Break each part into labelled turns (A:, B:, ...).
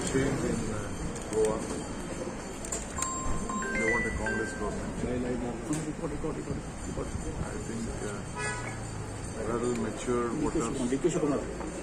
A: change in Goa. They want a Congress government. I think well-matured voters.
B: K Shivakumar.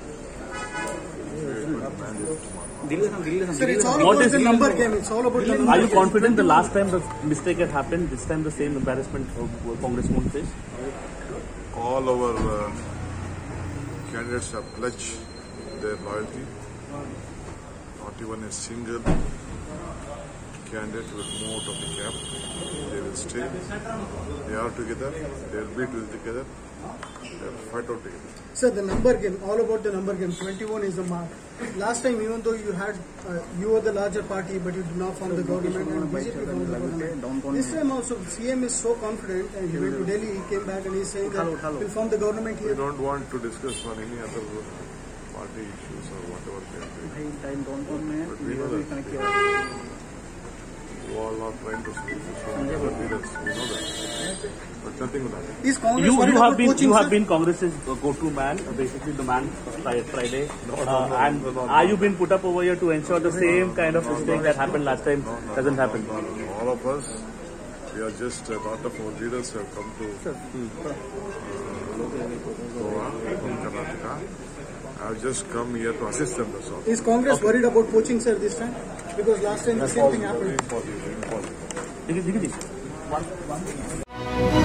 C: Sir, it's all about the number game. It's all about the number.
B: Are you confident the last time the mistake had happened, this time the same embarrassment Congress won't face?
A: All our candidates have pledged their loyalty. Not even a single candidate will move out of the camp. They will stay. They are together. They will be together. They will fight out together.
C: Sir, the number game, all about the number game. 21 is the mark. Last time, even though you were the larger party, but you did not form the government, and BJP formed the government. This time also, CM is so confident, and he went to Delhi, he came back and he's saying that we'll form the government here.
A: We don't want to discuss on any other party issues or whatever they are doing. But we know that you all are trying to speak to some other leaders. We know that. But nothing will happen.
C: Is Congress
B: you have been Congress's go-to man, basically the man Friday. And are you been put up over here to ensure the same kind of mistake that happened last time doesn't happen?
A: All of us, we are just a lot of our leaders have come to Goa from Karnataka. I have just come here to assist them, that's all.
C: Is Congress worried about poaching, sir, this time? Because last time the same thing happened.
A: Impossible.
B: One.